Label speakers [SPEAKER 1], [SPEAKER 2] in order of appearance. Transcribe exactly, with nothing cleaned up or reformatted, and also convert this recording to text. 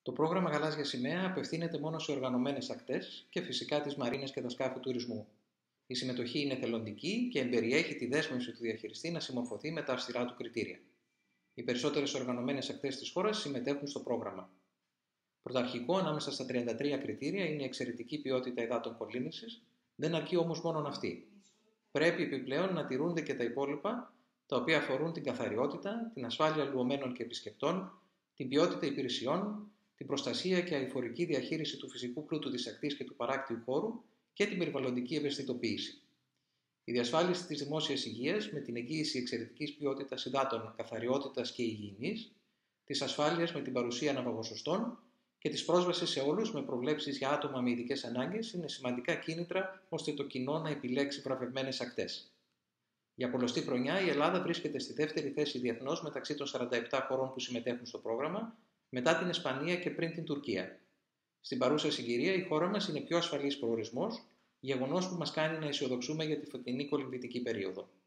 [SPEAKER 1] Το πρόγραμμα Γαλάζια Σημαία απευθύνεται μόνο σε οργανωμένες ακτές και φυσικά τις μαρίνες και τα σκάφη τουρισμού. Η συμμετοχή είναι θελοντική και εμπεριέχει τη δέσμευση του διαχειριστή να συμμορφωθεί με τα αυστηρά του κριτήρια. Οι περισσότερες οργανωμένες ακτές της χώρας συμμετέχουν στο πρόγραμμα. Πρωταρχικό ανάμεσα στα τριάντα τρία κριτήρια είναι η εξαιρετική ποιότητα υδάτων κολύμβησης, δεν αρκεί όμως μόνον αυτή. Πρέπει επιπλέον να τηρούνται και τα υπόλοιπα, τα οποία αφορούν την καθαριότητα, την ασφάλεια λουωμένων και επισκεπτών, την ποιότητα υπηρεσιών, την προστασία και αειφορική διαχείριση του φυσικού πλούτου της ακτής και του παράκτιου χώρου και την περιβαλλοντική ευαισθητοποίηση. Η διασφάλιση της δημόσιας υγείας με την εγγύηση εξαιρετικής ποιότητας υδάτων, καθαριότητας και υγιεινής, της ασφάλειας με την παρουσία ναυαγοσωστών και της πρόσβασης σε όλους με προβλέψεις για άτομα με ειδικές ανάγκες είναι σημαντικά κίνητρα ώστε το κοινό να επιλέξει βραβευμένες ακτές. Για πολλωστή χρονιά η Ελλάδα βρίσκεται στη δεύτερη θέση διεθνώς μεταξύ των σαράντα επτά χωρών που συμμετέχουν στο πρόγραμμα, μετά την Ισπανία και πριν την Τουρκία. Στην παρούσα συγκυρία η χώρα μας είναι πιο ασφαλής προορισμός, γεγονός που μας κάνει να αισιοδοξούμε για τη φετινή κολυμβητική περίοδο.